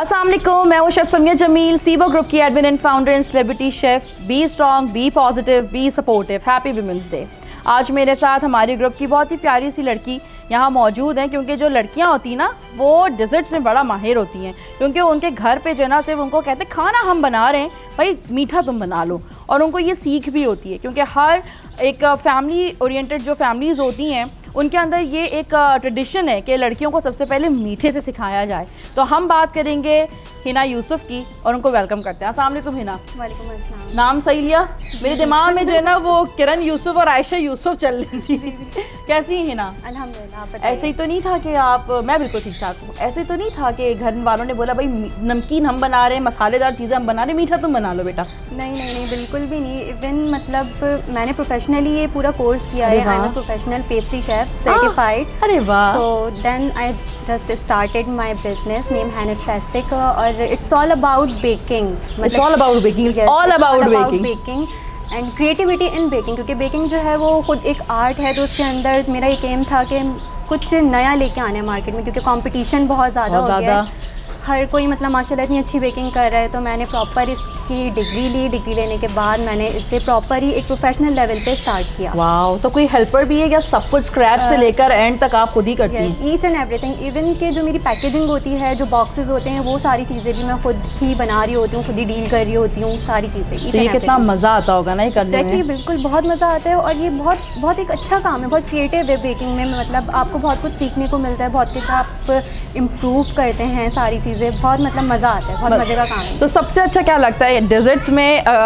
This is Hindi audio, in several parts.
अस्सलाम वालेकुम, मैं वो शेफ़ समिया जमील, सीबो ग्रुप की admin and founder and celebrity chef. Be strong, be positive, be supportive. Happy Women's Day. आज मेरे साथ हमारी ग्रुप की बहुत ही प्यारी सी लड़की यहाँ मौजूद हैं, क्योंकि जो लड़कियाँ होती ना वो डिज़र्ट्स में बड़ा माहिर होती हैं, क्योंकि उनके घर पे जो है ना सिर्फ उनको कहते हैं खाना हम बना रहे हैं, भाई मीठा तुम बना लो। और उनको ये सीख भी होती है, क्योंकि हर एक फैमिली ओरिएंटेड जो फैमिलीज़ होती हैं उनके अंदर ये एक ट्रेडिशन है कि लड़कियों को सबसे पहले मीठे से सिखाया जाए। तो हम बात करेंगे हिना यूसुफ की और उनको वेलकम करते हैं। अस्सलाम वालेकुम हिना। वालेकुम अस्सलाम। नाम सही लिया? मेरे दिमाग में जो है ना वो किरण यूसुफ और आयशा यूसुफ चल रही थी। कैसी है हिना? अल्हम्दुलिल्लाह। ऐसे ही तो नहीं था कि आप, मैं बिल्कुल ठीक ठाक हूँ, ऐसे तो नहीं था कि घर वालों ने बोला भाई नमकीन हम बना रहे हैं, मसालेदार चीज़ें हम बना रहे हैं, मीठा तुम बना लो बेटा? नहीं नहीं नहीं, बिल्कुल भी नहीं। इवन मतलब मैंने प्रोफेशनली ये पूरा कोर्स किया है। I am a professional pastry chef certified. अरे वाह। So then I just started my business name हैनिस्टेस्टिक और it's all about baking. It's all about baking, it's all about baking and creativity in baking, क्योंकि बेकिंग जो है वो खुद एक आर्ट है। तो उसके अंदर मेरा एक एम था कि कुछ नया लेके आना है मार्केट में, क्योंकि कंपटीशन बहुत ज़्यादा हो गया है। हर कोई मतलब माशाल्लाह इतनी अच्छी बेकिंग कर रहा है। तो मैंने प्रॉपर इसकी डिग्री ली। डिग्री लेने के बाद मैंने इसे प्रॉपर ही एक प्रोफेशनल लेवल पे स्टार्ट किया। वाओ। तो कोई हेल्पर भी है क्या? सब कुछ स्क्रैच से लेकर एंड तक आप खुद ही करती हैं? Each and everything. इवन के जो मेरी पैकेजिंग होती है, जो बॉक्सेस होते हैं, वो सारी चीज़ें भी मैं खुद ही बना रही होती हूँ, खुद ही डील कर रही होती हूँ, सारी चीज़ें। तो ये कितना मज़ा आता होगा ना ये करने में? बिल्कुल बहुत मज़ा आता है। और ये बहुत एक अच्छा काम है, बहुत क्रिएटिव है बेकिंग में। मतलब आपको बहुत कुछ सीखने को मिलता है, बहुत कुछ आप इम्प्रूव करते हैं, सारी चीज़ें बहुत मतलब मज़ा आता है, बहुत मज़े का काम है। तो सबसे अच्छा क्या लगता है डेजर्ट्स में?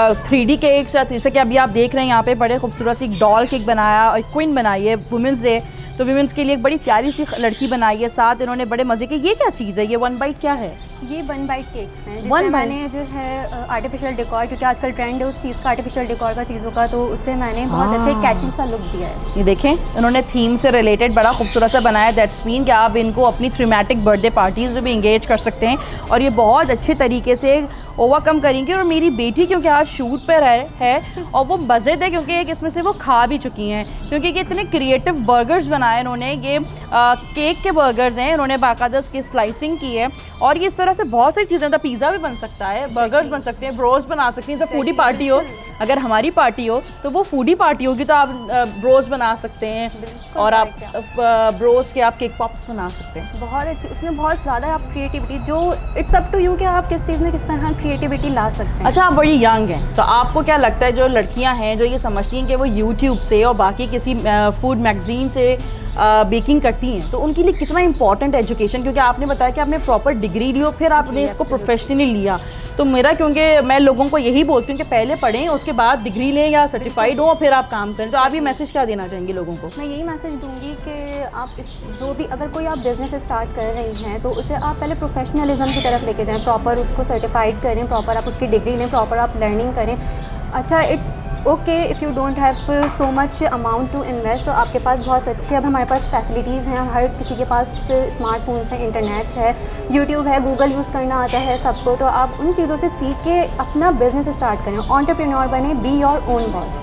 3D केक, जैसे कि अभी आप देख रहे हैं यहाँ पे बड़े खूबसूरत सी डॉल केक बनाया और क्वीन बनाई है वुमेंस डे, तो वुमेंस के लिए एक बड़ी प्यारी सी लड़की बनाई है, साथ इन्होंने बड़े मज़े के। ये क्या चीज़ है? ये 1 बाइट क्या है? ये 1 बाइट केक्स हैं, जिसमें मैंने जो है आर्टिफिशियल डेकोर, क्योंकि आजकल ट्रेंड है उस चीज़ का, आर्टिफिशियल डेकोर का चीज़ों का, तो उससे मैंने बहुत अच्छा कैचिंग सा लुक दिया है। ये देखें, इन्होंने थीम से रिलेटेड बड़ा खूबसूरत सा बनाया। दैट्स मीन कि आप इनको अपनी थीमेटिक बर्थडे पार्टीज़ में भी इंगेज कर सकते हैं और ये बहुत अच्छे तरीके से ओवरकम करेंगे। और मेरी बेटी क्योंकि आज शूट पर है और वो मज़े थे, क्योंकि एक इसमें से वो खा भी चुकी हैं, क्योंकि ये इतने क्रिएटिव बर्गर्स बनाए इन्होंने। ये केक के बर्गर्स हैं, इन्होंने बाकायदा उसकी स्लाइसिंग की है और ये इस तरह से बहुत सारी चीज़ें, तो पिज़्ज़ा भी बन सकता है, बर्गर्स बन सकते हैं, ब्रोस बना सकते हैं। जब फूडी पार्टी हो, अगर हमारी पार्टी हो तो वो फूडी पार्टी होगी, तो आप ब्रोस बना सकते हैं और आप ब्रोस के आप केक पॉप्स बना सकते हैं। बहुत अच्छी, उसमें बहुत ज़्यादा आप क्रिएटिविटी, जो इट्स अप टू यू कि आप किस चीज़ में किस तरह क्रिएटिविटी ला सकते हैं। अच्छा, आप बड़ी यंग हैं, तो आपको क्या लगता है जो लड़कियां हैं जो ये समझती हैं कि वो यूट्यूब से और बाकी किसी फूड मैगजीन से बेकिंग करती हैं, तो उनके लिए कितना इंपॉर्टेंट है एजुकेशन? क्योंकि आपने बताया कि आपने प्रॉपर डिग्री ली और फिर आपने इसको प्रोफेशनली लिया। तो मेरा, क्योंकि मैं लोगों को यही बोलती हूँ कि पहले पढ़ें, उसके बाद डिग्री लें या सर्टिफाइड हो और फिर आप काम करें। तो आप ये मैसेज क्या देना चाहेंगे लोगों को? मैं यही मैसेज दूंगी कि आप इस जो भी, अगर कोई आप बिज़नेस स्टार्ट कर रही हैं तो उसे आप पहले प्रोफेशनलिज्म की तरफ लेके जाएं, प्रॉपर उसको सर्टिफाइड करें, प्रॉपर आप उसकी डिग्री लें, प्रॉपर आप लर्निंग करें। अच्छा, it's okay if you don't have so much amount to invest, तो आपके पास बहुत अच्छी, अब हमारे पास फैसिलिटीज़ हैं, हर किसी के पास स्मार्टफोन्स हैं, इंटरनेट है, यूट्यूब है, गूगल यूज़ करना आता है सबको। तो आप उन चीज़ों से सीख के अपना बिजनेस स्टार्ट करें, एंटरप्रेन्योर बने, be your own boss.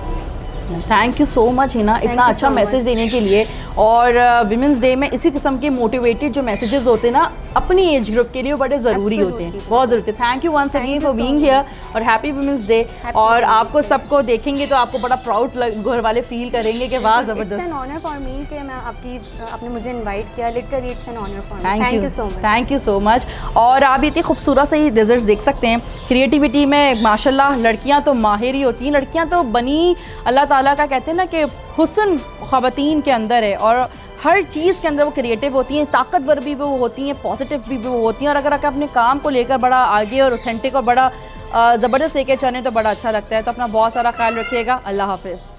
Thank you so much Hina, इतना अच्छा मैसेज देने के लिए। और विमेंस डे में इसी किस्म के मोटिवेटेड जो मैसेजेस होते हैं ना अपनी एज ग्रुप के लिए, वो बड़े ज़रूरी होते हैं, बहुत ज़रूरी है। Thank you once again for being here और हैप्पी वुमेंस डे। और आपको सबको देखेंगे तो आपको बड़ा प्राउड घर वाले फील करेंगे कि वाह ज़बरदस्त। It's an honour for me कि मैं आपने मुझे इनवाइट किया, literally it's an honour for me. Thank you so much. Thank you so much. और आप इतनी खूबसूरत से डेजर्ट्स देख सकते हैं। क्रिएटिविटी में माशाल्लाह लड़कियां तो माहिर ही होती हैं। लड़कियां तो बनी अल्लाह ताला का, कहते हैं ना कि हुस्न ख़वातीन के अंदर है और हर चीज़ के अंदर वो क्रिएटिव होती हैं, ताकतवर भी वो होती हैं, पॉजिटिव भी वो होती हैं। और अगर अपने काम को लेकर बड़ा आगे और ऑथेंटिक और बड़ा ज़बरदस्त लेके चलें तो बड़ा अच्छा लगता है। तो अपना बहुत सारा ख्याल रखिएगा। अल्लाह हाफ़िज़।